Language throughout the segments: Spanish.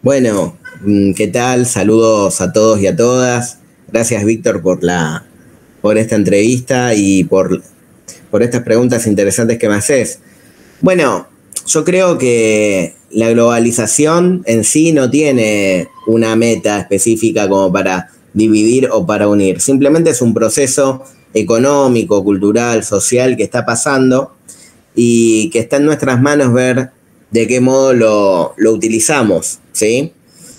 Bueno, ¿qué tal? Saludos a todos y a todas. Gracias, Víctor, por esta entrevista y por estas preguntas interesantes que me haces. Bueno, yo creo que la globalización en sí no tiene una meta específica como para dividir o para unir. Simplemente es un proceso económico, cultural, social que está pasando y que está en nuestras manos ver de qué modo lo utilizamos, ¿sí?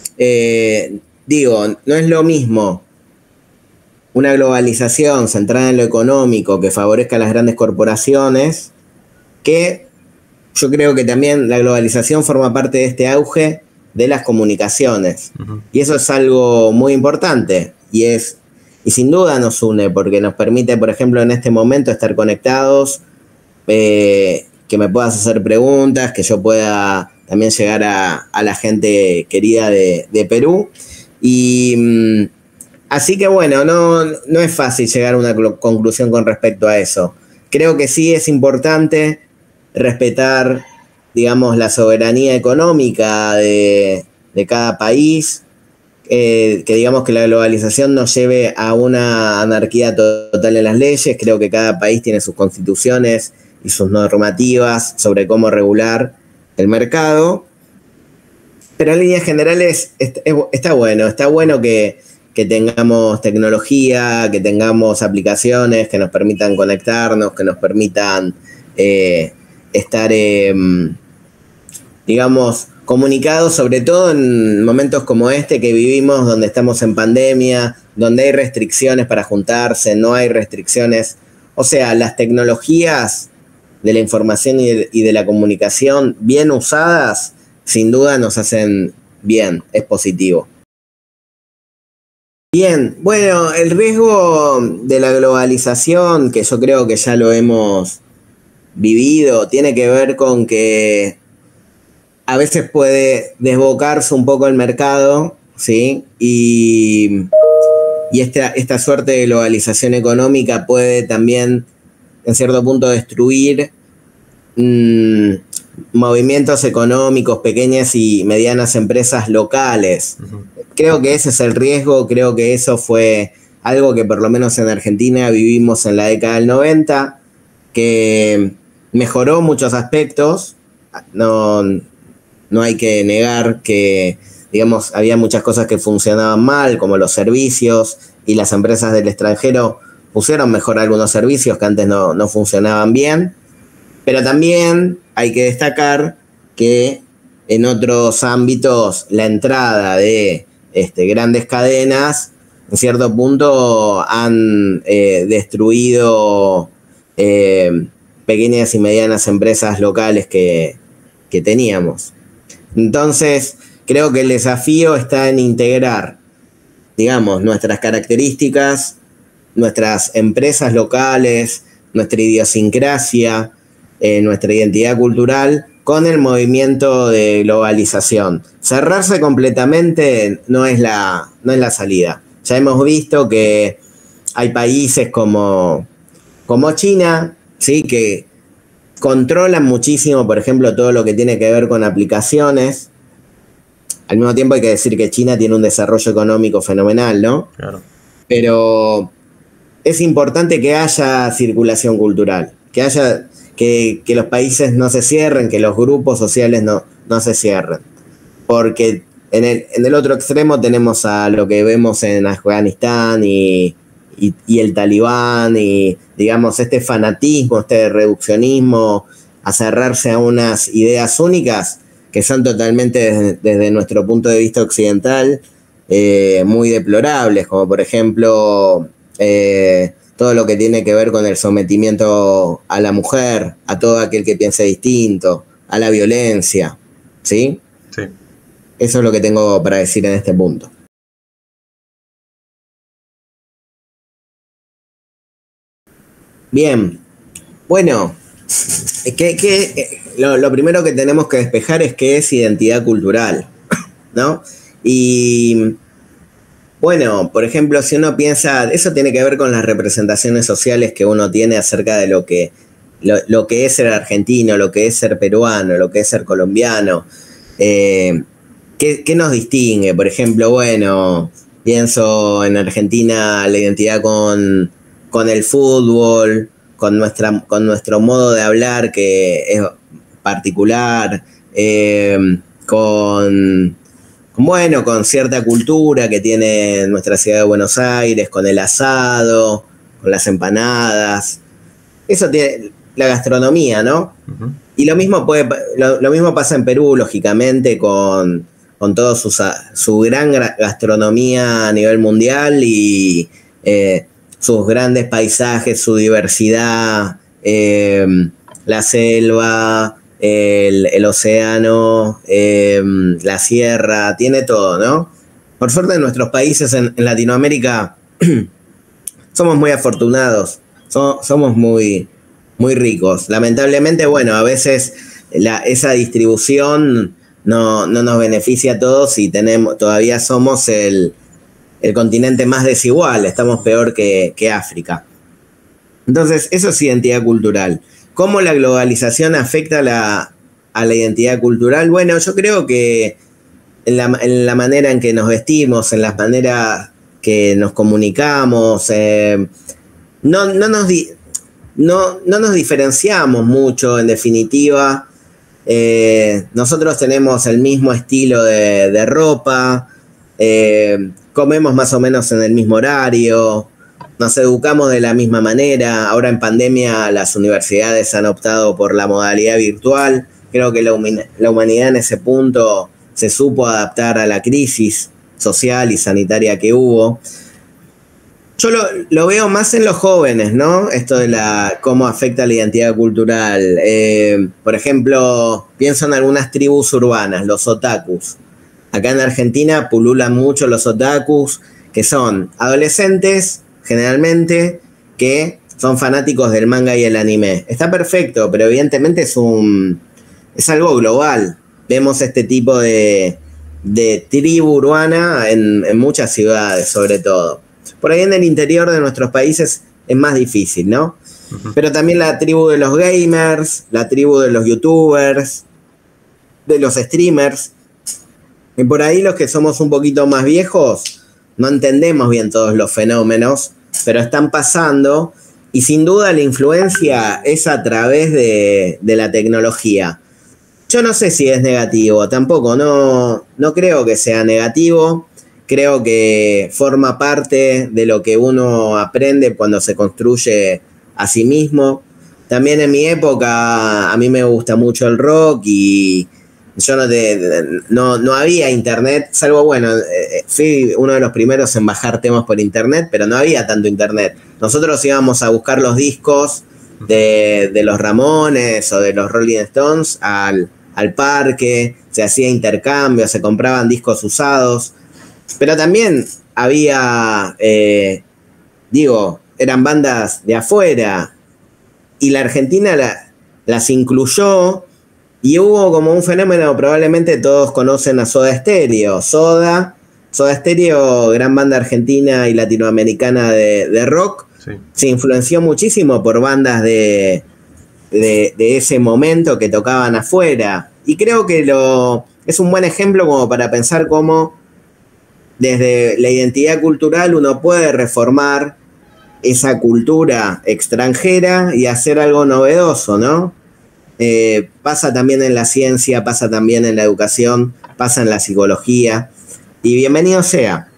No es lo mismo una globalización centrada en lo económico que favorezca a las grandes corporaciones, que yo creo que también la globalización forma parte de este auge de las comunicaciones. Uh-huh. Y eso es algo muy importante y sin duda nos une porque nos permite, por ejemplo, en este momento estar conectados, que me puedas hacer preguntas, que yo pueda también llegar a la gente querida de Perú. Y así que bueno, no es fácil llegar a una conclusión con respecto a eso. Creo que sí es importante respetar, digamos, la soberanía económica de cada país, que digamos que la globalización nos lleve a una anarquía total en las leyes. Creo que cada país tiene sus constituciones y sus normativas sobre cómo regular el mercado, pero en líneas generales está bueno que tengamos tecnología, que tengamos aplicaciones que nos permitan conectarnos, que nos permitan estar, digamos, comunicados, sobre todo en momentos como este que vivimos, donde estamos en pandemia, donde hay restricciones para juntarse, no hay restricciones. O sea, las tecnologías de la información y de la comunicación bien usadas, sin duda nos hacen bien, es positivo. Bien, bueno, el riesgo de la globalización, que yo creo que ya lo hemos vivido, tiene que ver con que a veces puede desbocarse un poco el mercado, ¿sí? Y esta suerte de globalización económica puede también, en cierto punto, destruir movimientos económicos, pequeñas y medianas empresas locales. Uh-huh. Creo que ese es el riesgo, creo que eso fue algo que por lo menos en Argentina vivimos en la década del 90, que mejoró muchos aspectos. No hay que negar que, digamos, había muchas cosas que funcionaban mal, como los servicios, y las empresas del extranjero pusieron mejor algunos servicios que antes no funcionaban bien. Pero también hay que destacar que en otros ámbitos la entrada de grandes cadenas, en cierto punto, han destruido pequeñas y medianas empresas locales que teníamos. Entonces, creo que el desafío está en integrar, digamos, nuestras características, nuestras empresas locales, nuestra idiosincrasia, nuestra identidad cultural con el movimiento de globalización. Cerrarse completamente no es la salida. Ya hemos visto que hay países como China, ¿sí?, que controlan muchísimo, por ejemplo, todo lo que tiene que ver con aplicaciones. Al mismo tiempo hay que decir que China tiene un desarrollo económico fenomenal, ¿no? Claro. Pero es importante que haya circulación cultural, que haya que los países no se cierren, que los grupos sociales no se cierren. Porque en el otro extremo tenemos a lo que vemos en Afganistán y el Talibán y, digamos, este fanatismo, este reduccionismo a cerrarse a unas ideas únicas que son totalmente desde nuestro punto de vista occidental muy deplorables, como por ejemplo todo lo que tiene que ver con el sometimiento a la mujer, a todo aquel que piense distinto, a la violencia, ¿sí? Sí. Eso es lo que tengo para decir en este punto. Bien, bueno, lo primero que tenemos que despejar es qué es identidad cultural, ¿no? Y bueno, por ejemplo, si uno piensa, eso tiene que ver con las representaciones sociales que uno tiene acerca de lo que es ser argentino, lo que es ser peruano, lo que es ser colombiano. ¿qué nos distingue? Por ejemplo, bueno, pienso en Argentina la identidad con el fútbol, con nuestro modo de hablar que es particular, con cierta cultura que tiene nuestra ciudad de Buenos Aires, con el asado, con las empanadas. Eso tiene la gastronomía, ¿no? Uh-huh. Y lo mismo pasa en Perú, lógicamente, con toda su gran gastronomía a nivel mundial y sus grandes paisajes, su diversidad, la selva, el océano, la sierra, tiene todo, ¿no? Por suerte en nuestros países en Latinoamérica somos muy afortunados, somos muy, muy ricos. Lamentablemente, bueno, a veces esa distribución no nos beneficia a todos y todavía somos el continente más desigual, estamos peor que África. Entonces, eso es identidad cultural. ¿Cómo la globalización afecta a la identidad cultural? Bueno, yo creo que en la manera en que nos vestimos, en las maneras que nos comunicamos, no nos diferenciamos mucho, en definitiva. Nosotros tenemos el mismo estilo de ropa, comemos más o menos en el mismo horario, nos educamos de la misma manera. Ahora en pandemia las universidades han optado por la modalidad virtual. Creo que la humanidad en ese punto se supo adaptar a la crisis social y sanitaria que hubo. Yo lo veo más en los jóvenes, ¿no? Esto de cómo afecta la identidad cultural. Por ejemplo, pienso en algunas tribus urbanas, los otakus. Acá en Argentina pululan mucho los otakus, que son adolescentes, generalmente, que son fanáticos del manga y el anime. Está perfecto, pero evidentemente es algo global. Vemos este tipo de tribu urbana en muchas ciudades, sobre todo. Por ahí en el interior de nuestros países es más difícil, ¿no? Uh-huh. Pero también la tribu de los gamers, la tribu de los youtubers, de los streamers. Y por ahí los que somos un poquito más viejos no entendemos bien todos los fenómenos, pero están pasando y sin duda la influencia es a través de la tecnología. Yo no sé si es negativo, tampoco, no creo que sea negativo. Creo que forma parte de lo que uno aprende cuando se construye a sí mismo. También en mi época a mí me gusta mucho el rock y yo no había internet, salvo, bueno, fui uno de los primeros en bajar temas por internet, pero no había tanto internet. Nosotros íbamos a buscar los discos de los Ramones o de los Rolling Stones al parque, se hacía intercambio, se compraban discos usados. Pero también había, eran bandas de afuera y la Argentina las incluyó y hubo como un fenómeno, probablemente todos conocen a Soda Stereo. Soda Stereo, gran banda argentina y latinoamericana de rock, sí. Se influenció muchísimo por bandas de ese momento que tocaban afuera. Y creo que es un buen ejemplo como para pensar cómo desde la identidad cultural uno puede reformar esa cultura extranjera y hacer algo novedoso, ¿no? Pasa también en la ciencia, pasa también en la educación, pasa en la psicología. Y bienvenido sea.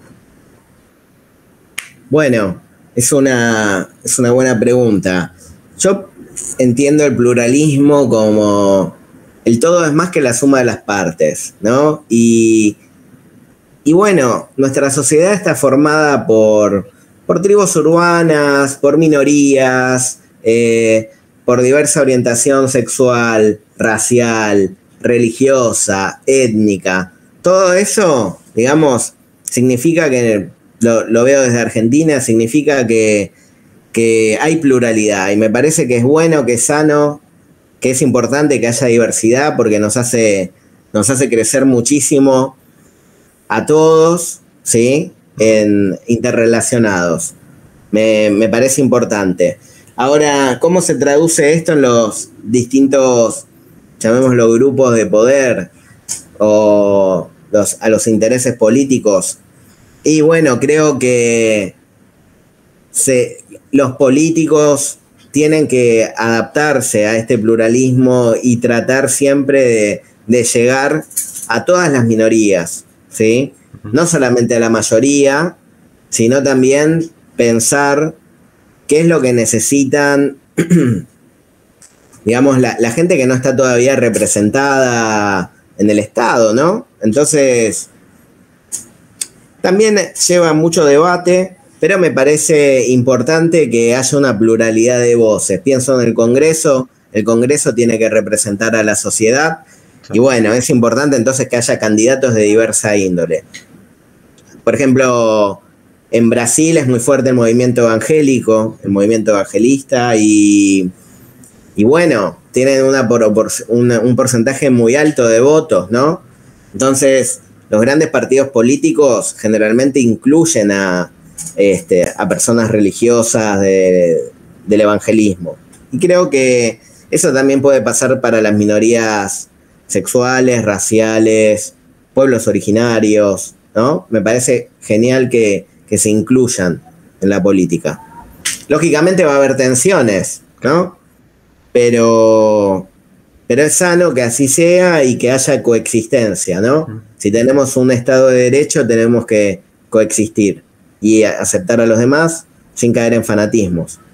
Bueno, es una buena pregunta. Yo entiendo el pluralismo como el todo es más que la suma de las partes, ¿no? Y bueno, nuestra sociedad está formada por tribus urbanas, por minorías, por diversa orientación sexual, racial, religiosa, étnica. Todo eso, digamos, significa que, lo veo desde Argentina, significa que hay pluralidad. Y me parece que es bueno, que es sano, que es importante que haya diversidad porque nos hace crecer muchísimo a todos, ¿sí? Interrelacionados. Me parece importante. Ahora, ¿cómo se traduce esto en los distintos, llamémoslo, grupos de poder o a los intereses políticos. Y bueno, creo que los políticos tienen que adaptarse a este pluralismo y tratar siempre de llegar a todas las minorías, ¿sí? No solamente a la mayoría, sino también pensar qué es lo que necesitan, digamos, la gente que no está todavía representada en el Estado, ¿no? Entonces, también lleva mucho debate, pero me parece importante que haya una pluralidad de voces. Pienso en el Congreso tiene que representar a la sociedad, y bueno, es importante entonces que haya candidatos de diversa índole. Por ejemplo, en Brasil es muy fuerte el movimiento evangélico, el movimiento evangelista, y bueno, tienen un porcentaje muy alto de votos, ¿no? Entonces, los grandes partidos políticos generalmente incluyen a personas religiosas del evangelismo. Y creo que eso también puede pasar para las minorías sexuales, raciales, pueblos originarios, ¿no? Me parece genial que se incluyan en la política. Lógicamente va a haber tensiones, ¿no? Pero es sano que así sea y que haya coexistencia, ¿no? Si tenemos un Estado de Derecho, tenemos que coexistir y aceptar a los demás sin caer en fanatismos.